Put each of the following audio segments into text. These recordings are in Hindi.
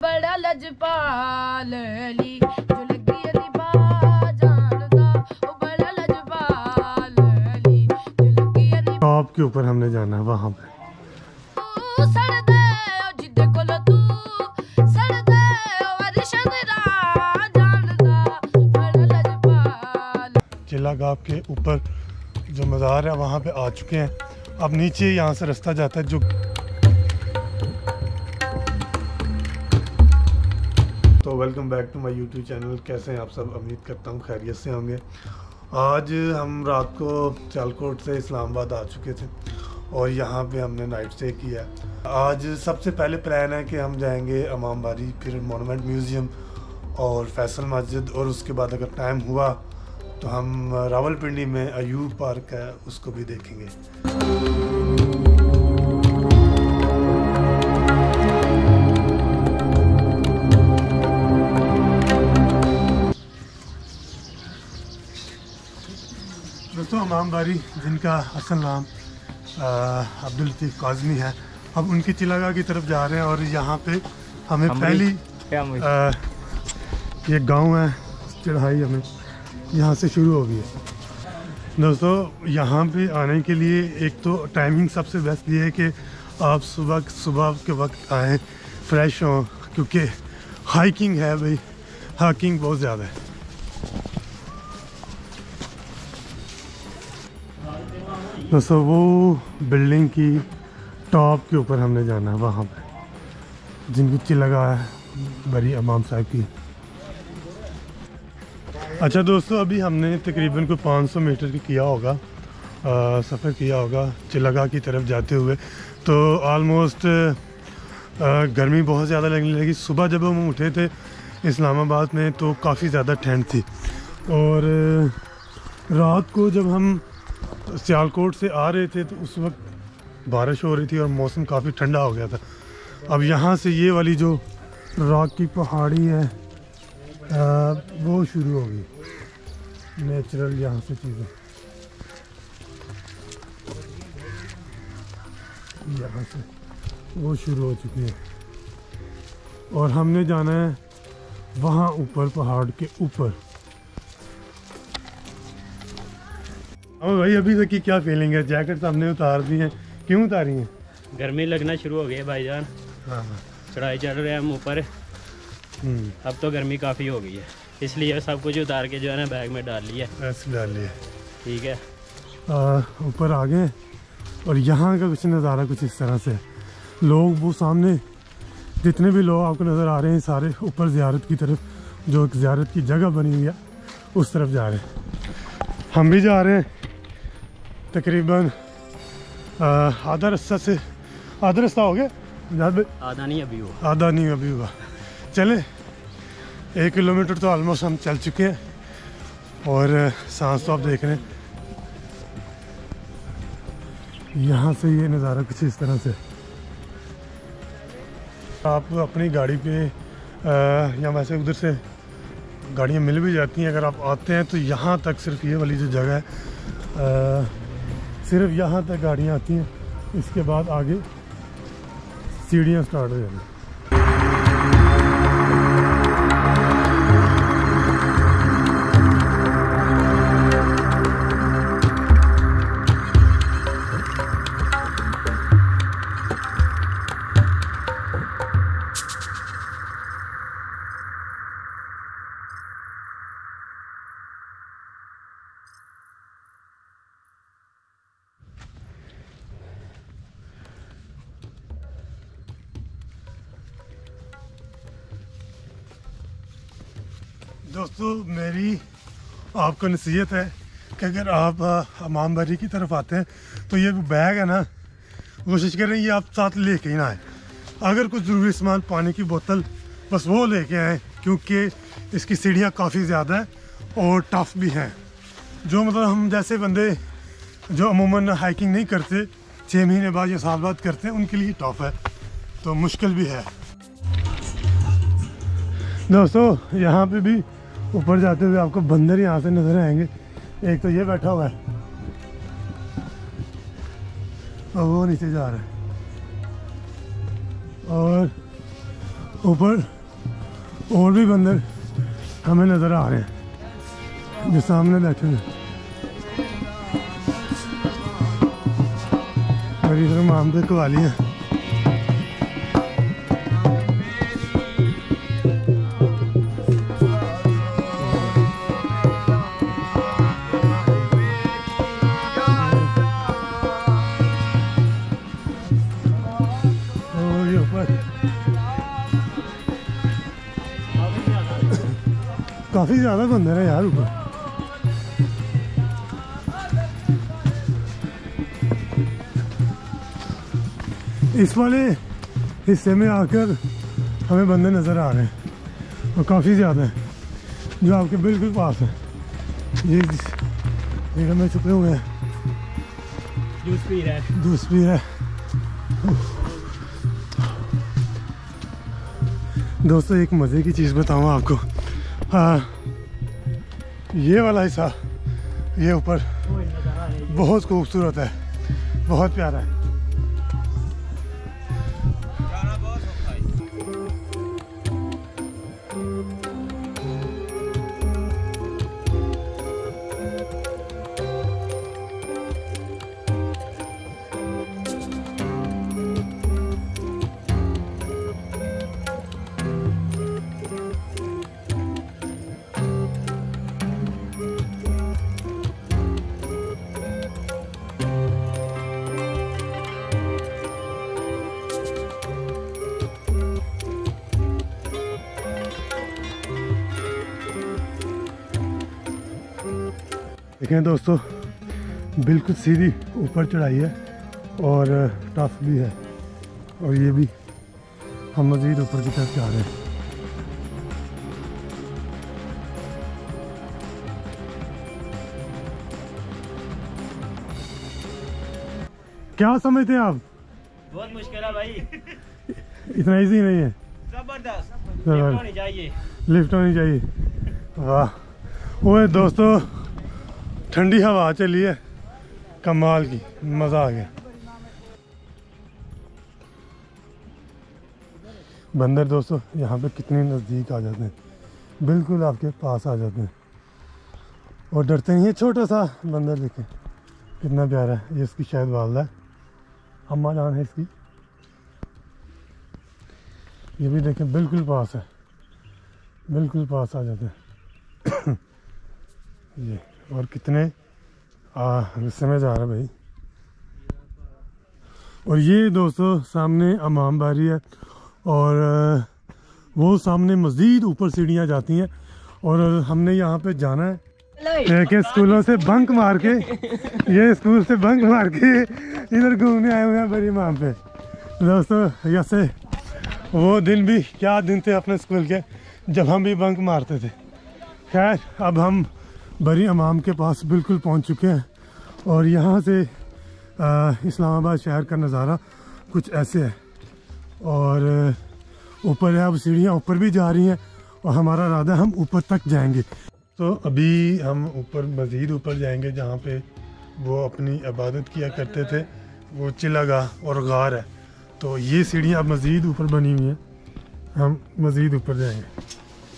बड़ा लजपाल ली जो लगी अली बाजान दा ओ बड़ा लजपाल ली जो लगी अली। टॉप के ऊपर हमने जाना है, वहाँ पे चिल्ला गाप के ऊपर जो मज़ार है वहाँ पे आ चुके हैं। अब नीचे यहाँ से रास्ता जाता है जो तो welcome back to my YouTube channel. कैसे हैं आप सब? उम्मीद करता हूँ खैरियत से होंगे। आज हम रात को सियालकोट से इस्लामाबाद आ चुके थे और यहाँ पे हमने नाइट स्टे किया। आज सबसे पहले प्लान है कि हम जाएंगे इमाम बाड़ी, फिर मोनूमेंट म्यूज़ियम और फैसल मस्जिद, और उसके बाद अगर टाइम हुआ तो हम रावलपिंडी में अयूब पार्क है उसको भी देखेंगे। दोस्तों इमाम बाड़ी जिनका असल नाम अब्दुल लतीफ़ काज़मी है, हम उनकी चिलागाह की तरफ जा रहे हैं और यहाँ पे हमें पहली ये गांव है, चढ़ाई हमें यहाँ से शुरू हो गई है। दोस्तों यहाँ पे आने के लिए एक तो टाइमिंग सबसे बेस्ट ये है कि आप सुबह के वक्त आएँ, फ्रेश हों, क्योंकि हाइकिंग है भाई, हाइकिंग बहुत ज़्यादा है। दोस्तों वो बिल्डिंग की टॉप के ऊपर हमने जाना है, वहाँ पे जिनकी चिल्लगा है बड़ी इमाम साहब की। अच्छा दोस्तों, अभी हमने तकरीबन कोई 500 मीटर की किया होगा, सफ़र किया होगा चिल्लगा की तरफ जाते हुए। तो आलमोस्ट गर्मी बहुत ज़्यादा लगने लगी। सुबह जब हम उठे थे इस्लामाबाद में तो काफ़ी ज़्यादा ठंड थी, और रात को जब हम सियालकोट से आ रहे थे तो उस वक्त बारिश हो रही थी और मौसम काफ़ी ठंडा हो गया था। अब यहाँ से ये वाली जो रॉक की पहाड़ी है वो शुरू हो गई, नेचुरल यहाँ से चीज़ें यहाँ से वो शुरू हो चुकी है, और हमने जाना है वहाँ ऊपर पहाड़ के ऊपर। अब भाई अभी तक की क्या फीलिंग है? जैकेट हमने उतार दी है, क्यों उतारी है? गर्मी लगना शुरू हो गई है भाईजान। हाँ, चढ़ाई चढ़ रहे हैं हम ऊपर, अब तो गर्मी काफ़ी हो गई है, इसलिए सब कुछ उतार के जो है ना बैग में डाल लिया। ऐसे डाल लिया, ठीक है। ऊपर आ गए और यहाँ का कुछ नज़ारा कुछ इस तरह से है। लोग वो सामने जितने भी लोग आपको नज़र आ रहे हैं सारे ऊपर ज़ियारत की तरफ, जो एक ज़ियारत की जगह बनी हुई है उस तरफ जा रहे हैं। हम भी जा रहे हैं। तकरीबन आधा रास्ता हो गया, आधा नहीं अभी हुआ, आधा नहीं अभी हुआ। चले 1 किलोमीटर तो ऑलमोस्ट हम चल चुके हैं, और सांस तो आप देख रहे हैं। यहाँ से ये नज़ारा कुछ इस तरह से। आप अपनी गाड़ी पे या वैसे उधर से गाड़ियाँ मिल भी जाती हैं। अगर आप आते हैं तो यहाँ तक सिर्फ ये वाली जो जगह है सिर्फ यहाँ तक गाड़ियाँ आती हैं, इसके बाद आगे सीढ़ियाँ स्टार्ट हो जाती हैं। दोस्तों मेरी आपको नसीहत है कि अगर आप इमाम बाड़ी की तरफ आते हैं तो ये बैग है ना, कोशिश करें ये आप साथ लेके ही ना आए। अगर कुछ ज़रूरी सामान, पानी की बोतल, बस वो लेके आए, क्योंकि इसकी सीढ़ियाँ काफ़ी ज़्यादा हैं और टफ़ भी हैं। जो मतलब हम जैसे बंदे जो अमूमन हाइकिंग नहीं करते, 6 महीने बाद या साल बाद करते हैं, उनके लिए टफ़ है, तो मुश्किल भी है। दोस्तों यहाँ पे भी ऊपर जाते हुए आपको बंदर यहाँ से नज़र आएंगे। एक तो ये बैठा हुआ है और वो नीचे जा रहा है, और ऊपर और भी बंदर हमें नज़र आ रहे हैं जो सामने बैठे हैं। और इधर माम पे कवाली है। और ये ऊपर काफ़ी ज़्यादा बंदर है यार ऊपर। इस वाले हिस्से में आकर हमें बंदे नज़र आ रहे हैं और काफ़ी ज़्यादा हैं जो आपके बिल्कुल पास है। ये जगह में छुपे हुए हैं, जूस पी रहा है। जूस पी है। दोस्तों एक मज़े की चीज़ बताऊँ आपको। हाँ, ये वाला हिस्सा ये ऊपर बहुत खूबसूरत है, बहुत प्यारा है। देखें दोस्तों, बिल्कुल सीधी ऊपर चढ़ाई है और टफ भी है। और ये भी हम मज़ीद ऊपर की तरफ जा रहे हैं। क्या समझते हैं आप? बहुत मुश्किल है भाई, इतना इजी नहीं है। जबरदस्त होनी चाहिए, लिफ्ट होनी चाहिए। वाह, वो दोस्तों ठंडी हवा चली है कमाल की, मज़ा आ गया। बंदर दोस्तों यहाँ पे कितने नज़दीक आ जाते हैं, बिल्कुल आपके पास आ जाते हैं और डरते नहीं है। छोटा सा बंदर देखें कितना प्यारा है। ये इसकी शायद वालदा है, अम्मा जान है इसकी। ये भी देखें बिल्कुल पास है, बिल्कुल पास आ जाते हैं। ये और कितने गुस्से में जा रहा है भाई। और ये दोस्तों सामने अमाम बारी है और वो सामने मज़ीद ऊपर सीढ़ियाँ जाती हैं और हमने यहाँ पे जाना है कि स्कूलों से बंक मार के, ये स्कूल से बंक मार के इधर घूमने आए हुए हैं बड़ी अमाम पे। दोस्तों जैसे वो दिन भी क्या दिन थे अपने स्कूल के जब हम भी बंक मारते थे। खैर अब हम बड़ी अमाम के पास बिल्कुल पहुंच चुके हैं और यहाँ से इस्लामाबाद शहर का नज़ारा कुछ ऐसे है और ऊपर है। अब सीढ़ियाँ ऊपर भी जा रही हैं और हमारा इरादा हम ऊपर तक जाएंगे। तो अभी हम ऊपर मज़ीद ऊपर जाएंगे जहाँ पे वो अपनी इबादत किया करते थे, वो चिलागाह और गार है। तो ये सीढ़ियाँ अब मज़ीद ऊपर बनी हुई हैं, हम मज़ीद ऊपर जाएंगे।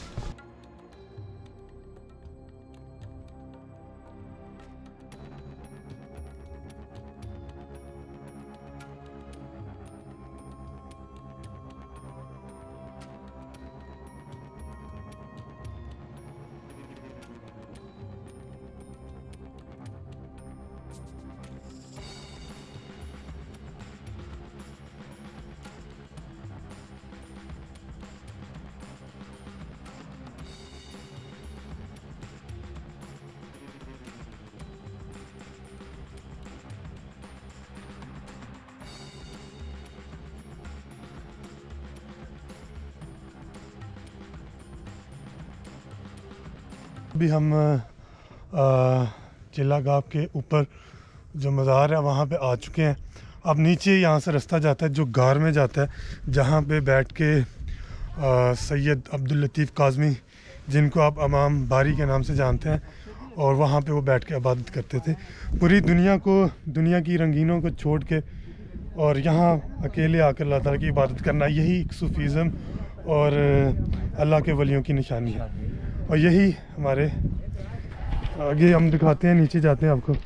अभी हम चिल्लागाह के ऊपर जो मज़ार है वहाँ पे आ चुके हैं। अब नीचे यहाँ से रास्ता जाता है जो गार में जाता है, जहाँ पे बैठ के सैयद अब्दुल लतीफ़ काज़मी, जिनको आप इमाम बारी के नाम से जानते हैं, और वहाँ पे वो बैठ के इबादत करते थे। पूरी दुनिया को, दुनिया की रंगीनों को छोड़ के और यहाँ अकेले आकर अल्लाह ताला की इबादत करना, यही सूफ़ीज़म और अल्लाह के वलियों की निशानी है। और यही हमारे आगे हम दिखाते हैं, नीचे जाते हैं आपको।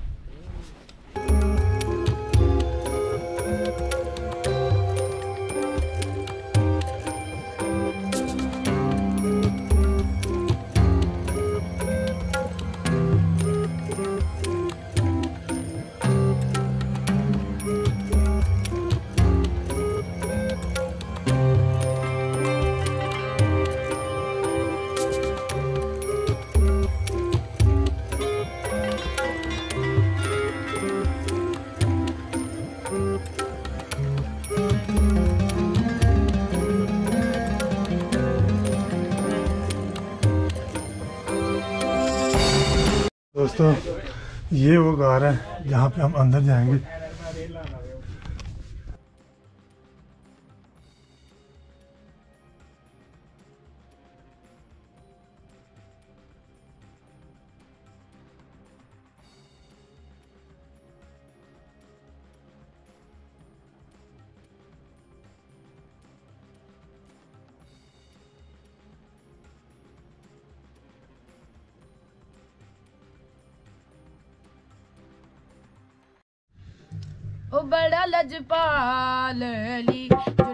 दोस्तों ये वो गार है जहाँ पे हम अंदर जाएंगे। ओ बड़ा लजपाल ली